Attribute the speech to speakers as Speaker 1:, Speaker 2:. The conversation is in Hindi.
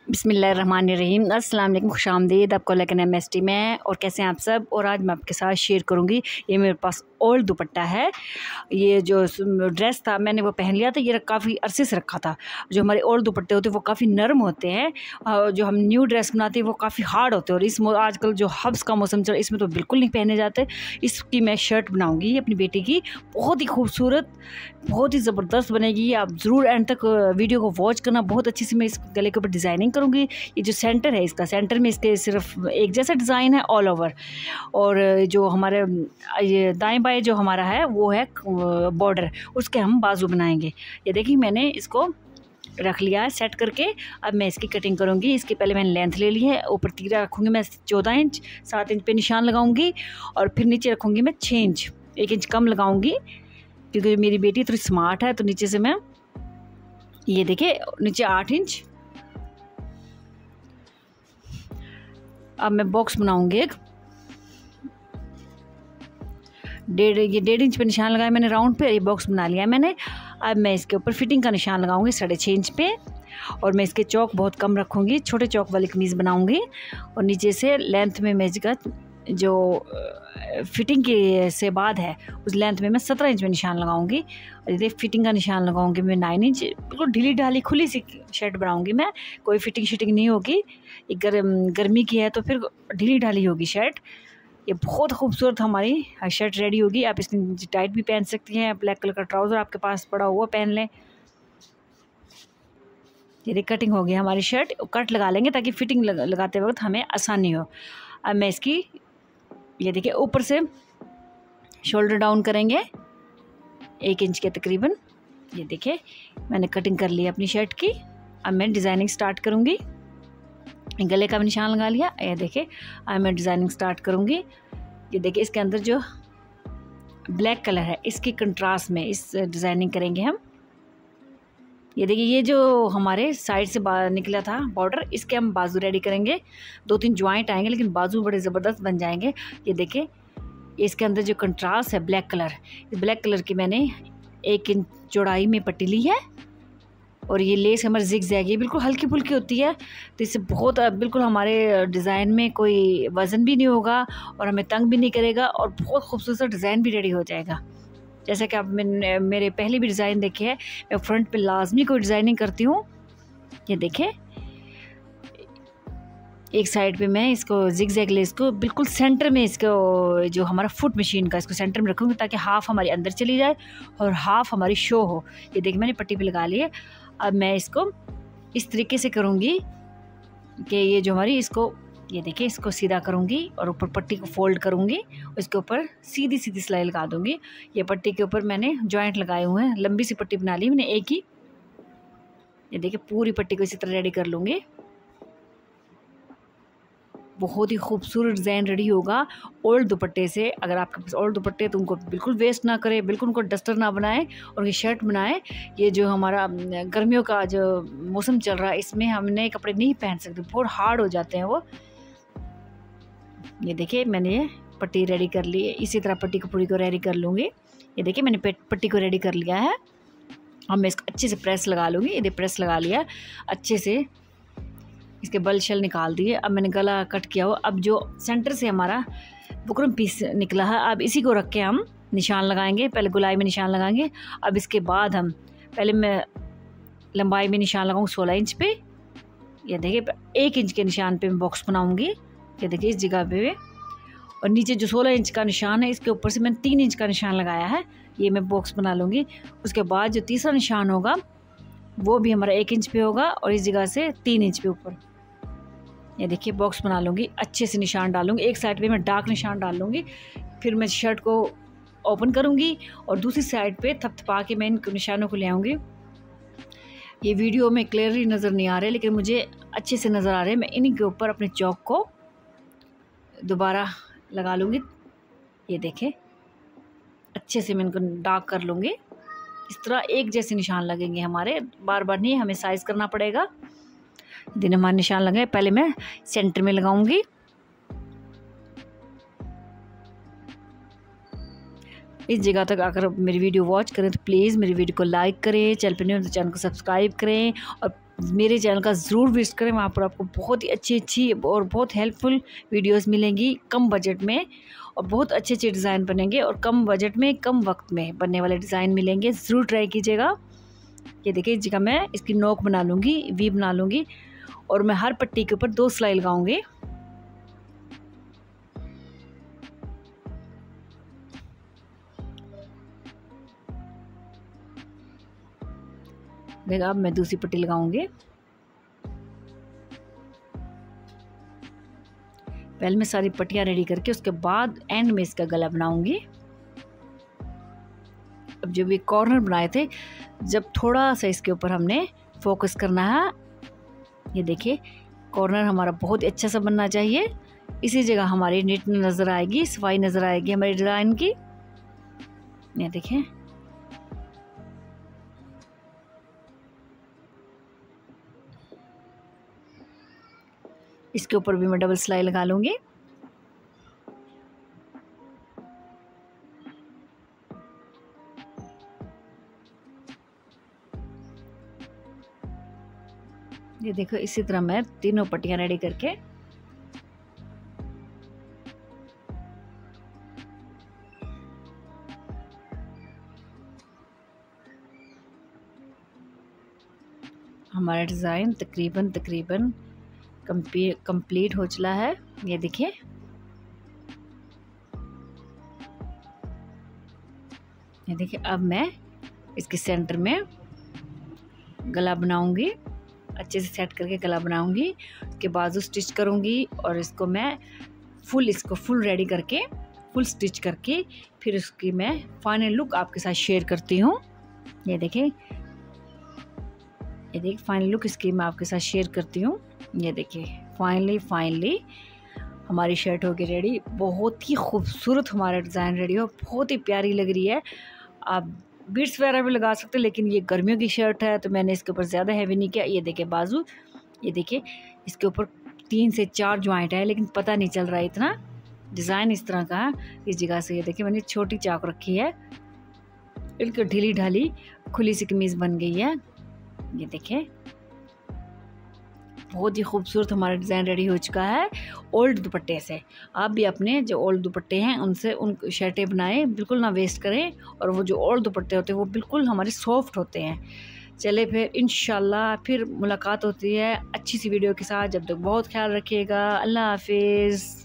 Speaker 1: बिस्मिल्लाहिर्रहमानिर्रहीम। अस्सलाम वालेकुम, खुशामदीद आपको लेकिन MST में। और कैसे हैं आप सब। और आज मैं आपके साथ शेयर करूंगी, ये मेरे पास ओल्ड दुपट्टा है। ये जो ड्रेस था मैंने वो पहन लिया था, ये काफ़ी अरसे से रखा था। जो हमारे ओल्ड दुपट्टे होते हैं वो काफ़ी नरम होते हैं, जो हम न्यू ड्रेस बनाते हैं वो काफ़ी हार्ड होते हैं। और इस आजकल जो हब्स का मौसम चल रहा है इसमें तो बिल्कुल नहीं पहने जाते। इसकी मैं शर्ट बनाऊँगी अपनी बेटी की, बहुत ही खूबसूरत, बहुत ही ज़बरदस्त बनेगी। आप ज़रूर एंड तक वीडियो को वॉच करना। बहुत अच्छी से मैं इस गले के ऊपर डिज़ाइनिंग करूँगी। ये जो सेंटर है इसका, सेंटर में इसके सिर्फ एक जैसा डिज़ाइन है ऑल ओवर। और जो हमारे ये दाएं बाएं जो हमारा है वो है बॉर्डर, उसके हम बाजू बनाएंगे। ये देखिए मैंने इसको रख लिया है सेट करके। अब मैं इसकी कटिंग करूँगी। इसकी पहले मैंने लेंथ ले ली है, ऊपर तीरा रखूँगी मैं 14 इंच, 7 इंच पे निशान लगाऊँगी। और फिर नीचे रखूँगी मैं 6 इंच, 1 इंच कम लगाऊँगी क्योंकि मेरी बेटी थोड़ी स्मार्ट है। तो नीचे से मैं ये देखिए नीचे 8 इंच। अब मैं बॉक्स बनाऊंगी एक, 1.5 इंच पे निशान लगाया मैंने राउंड पे, ये बॉक्स बना लिया है मैंने। अब मैं इसके ऊपर फिटिंग का निशान लगाऊंगी 6.5 इंच पे। और मैं इसके चौक बहुत कम रखूंगी, छोटे चौक वाली कमीज़ बनाऊंगी। और नीचे से लेंथ में मैं इसका जो फिटिंग के से बाद है उस लेंथ में मैं 17 इंच में निशान लगाऊंगी। और ये फिटिंग का निशान लगाऊंगी मैं 9 इंच। बिल्कुल ढीली ढाली खुली सी शर्ट बनाऊंगी मैं, कोई फिटिंग शिटिंग नहीं होगी। ये गर्मी की है तो फिर ढीली ढाली होगी शर्ट। ये बहुत खूबसूरत हमारी शर्ट रेडी होगी। आप इसकी टाइट भी पहन सकती हैं, ब्लैक कलर का ट्राउज़र आपके पास पड़ा हुआ पहन लें। ये कटिंग हो गई हमारी शर्ट। कट लगा लेंगे ताकि फिटिंग लगाते वक्त हमें आसानी हो। अब मैं इसकी ये देखिए ऊपर से शोल्डर डाउन करेंगे 1 इंच के तकरीबन। ये देखिए मैंने कटिंग कर ली अपनी शर्ट की। अब मैं डिज़ाइनिंग स्टार्ट करूँगी। गले का भी निशान लगा लिया। ये देखिए अब मैं डिज़ाइनिंग स्टार्ट करूँगी। ये देखिए इसके अंदर जो ब्लैक कलर है इसकी कंट्रास्ट में इस डिज़ाइनिंग करेंगे हम। ये देखिए ये जो हमारे साइड से निकला था बॉर्डर, इसके हम बाजू रेडी करेंगे। 2-3 ज्वाइंट आएंगे लेकिन बाजू बड़े ज़बरदस्त बन जाएंगे। ये देखिए इसके अंदर जो कंट्रास्ट है ब्लैक कलर, इस ब्लैक कलर की मैंने 1 इंच चौड़ाई में पट्टी ली है। और ये लेस हमारी जिग-जैग, ये बिल्कुल हल्की फुल्की होती है तो इससे बहुत बिल्कुल हमारे डिज़ाइन में कोई वज़न भी नहीं होगा और हमें तंग भी नहीं करेगा और बहुत खूबसूरत डिज़ाइन भी रेडी हो जाएगा। जैसा कि आप मेरे पहले भी डिज़ाइन देखे हैं, मैं फ्रंट पे लाजमी कोई डिज़ाइनिंग करती हूँ। ये देखिए एक साइड पे मैं इसको जिग-जैग लेस को बिल्कुल सेंटर में, इसको जो हमारा फुट मशीन का, इसको सेंटर में रखूँगी ताकि हाफ़ हमारी अंदर चली जाए और हाफ़ हमारी शो हो। ये देखिए मैंने पट्टी पे लगा ली है। अब मैं इसको इस तरीके से करूँगी कि ये जो हमारी इसको ये देखिए इसको सीधा करूँगी और ऊपर पट्टी को फोल्ड करूँगी और इसके ऊपर सीधी सीधी सिलाई लगा दूँगी। ये पट्टी के ऊपर मैंने जॉइंट लगाए हुए हैं, लंबी सी पट्टी बना ली मैंने एक ही। ये देखिए पूरी पट्टी को इसी तरह रेडी कर लूँगी। बहुत ही खूबसूरत डिज़ाइन रेडी होगा ओल्ड दुपट्टे से। अगर आपके पास ओल्ड दुपट्टे तो उनको बिल्कुल वेस्ट ना करें, बिल्कुल उनको डस्टर ना बनाएं और ये शर्ट बनाएं। ये जो हमारा गर्मियों का जो मौसम चल रहा है इसमें हम नए कपड़े नहीं पहन सकते, बहुत हार्ड हो जाते हैं वो। ये देखिए मैंने ये पट्टी रेडी कर ली है, इसी तरह पट्टी को पूरी को रेडी कर लूँगी। ये देखिए मैंने पट्टी को रेडी कर लिया है। अब मैं इसको अच्छे से प्रेस लगा लूँगी। ये प्रेस लगा लिया अच्छे से, इसके बल शल निकाल दिए। अब मैंने गला कट किया हो। अब जो सेंटर से हमारा बुकरम पीस निकला है, अब इसी को रख के हम निशान लगाएंगे। पहले गुलाई में निशान लगाएंगे। अब इसके बाद हम पहले मैं लंबाई में निशान लगाऊंगी 16 इंच पे। ये देखिए 1 इंच के निशान पे मैं बॉक्स बनाऊंगी। ये देखिए इस जगह पे, और नीचे जो 16 इंच का निशान है इसके ऊपर से मैंने 3 इंच का निशान लगाया है। ये मैं बॉक्स बना लूँगी। उसके बाद जो तीसरा निशान होगा वो भी हमारा 1 इंच पे होगा और इस जगह से 3 इंच पे ऊपर। ये देखिए बॉक्स बना लूँगी, अच्छे से निशान डालूँगी। एक साइड पे मैं डार्क निशान डाल लूँगी, फिर मैं शर्ट को ओपन करूँगी और दूसरी साइड पे थपथपा के मैं इन निशानों को ले आऊँगी। ये वीडियो में क्लियरली नज़र नहीं आ रहे लेकिन मुझे अच्छे से नज़र आ रहे हैं। मैं इन्हीं के ऊपर अपने चौक को दोबारा लगा लूँगी। ये देखें अच्छे से मैं इनको डार्क कर लूँगी। इस तरह एक जैसे निशान लगेंगे हमारे, बार बार नहीं हमें साइज़ करना पड़ेगा। दिन हमारे निशान लगे, पहले मैं सेंटर में लगाऊंगी। इस जगह तक अगर मेरी वीडियो वॉच करें तो प्लीज़ मेरी वीडियो को लाइक करें, चैनल पर नहीं हो तो चैनल को सब्सक्राइब करें और मेरे चैनल का ज़रूर विज़िट करें। वहाँ पर आपको बहुत ही अच्छी और बहुत हेल्पफुल वीडियोस मिलेंगी कम बजट में, और बहुत अच्छे डिज़ाइन बनेंगे और कम बजट में कम वक्त में बनने वाले डिज़ाइन मिलेंगे। ज़रूर ट्राई कीजिएगा। ये देखिए, इस जगह मैं इसकी नोक बना लूँगी, वी बना लूँगी, और मैं हर पट्टी के ऊपर 2 सिलाई लगाऊंगी। देखा, अब मैं दूसरी पट्टी लगाऊंगी। पहले मैं सारी पट्टियां रेडी करके उसके बाद एंड में इसका गला बनाऊंगी। अब जब ये कॉर्नर बनाए थे, जब थोड़ा सा इसके ऊपर हमने फोकस करना है। ये देखिए, कॉर्नर हमारा बहुत अच्छा सा बनना चाहिए। इसी जगह हमारी नीट नज़र आएगी, सफाई नज़र आएगी हमारी डिज़ाइन की। ये देखिए, इसके ऊपर भी मैं डबल सिलाई लगा लूँगी। ये देखो, इसी तरह मैं तीनों पट्टियां रेडी करके हमारा डिज़ाइन तकरीबन कंप्लीट हो चला है। ये देखिए, अब मैं इसके सेंटर में गला बनाऊंगी, अच्छे से सेट करके गला बनाऊंगी। उसके बाजू स्टिच करूंगी और इसको मैं फुल रेडी करके फुल स्टिच करके फिर उसकी मैं फाइनल लुक आपके साथ शेयर करती हूँ। ये देखिए, फाइनल लुक इसकी मैं आपके साथ शेयर करती हूँ। ये देखिए, फाइनली हमारी शर्ट होगी रेडी। बहुत ही खूबसूरत हमारा डिज़ाइन रेडी हो, बहुत ही प्यारी लग रही है। आप बीट्स वगैरह भी लगा सकते हैं, लेकिन ये गर्मियों की शर्ट है तो मैंने इसके ऊपर ज़्यादा हैवी नहीं किया। ये देखिए बाजू, ये देखिए, इसके ऊपर 3 से 4 जॉइंट है, लेकिन पता नहीं चल रहा है इतना। डिज़ाइन इस तरह का है इस जगह से। ये देखिए, मैंने छोटी चाक रखी है, बिल्कुल ढीली ढाली खुली सी कमीज़ बन गई है। ये देखिए, बहुत ही खूबसूरत हमारा डिज़ाइन रेडी हो चुका है ओल्ड दुपट्टे से। आप भी अपने जो ओल्ड दुपट्टे हैं उनसे उन शर्टें बनाएं, बिल्कुल ना वेस्ट करें। और वो जो ओल्ड दुपट्टे होते हैं वो बिल्कुल हमारे सॉफ्ट होते हैं। चले फिर इंशाल्लाह फिर मुलाकात होती है अच्छी सी वीडियो के साथ। जब तक बहुत ख्याल रखिएगा। अल्लाह हाफिज़।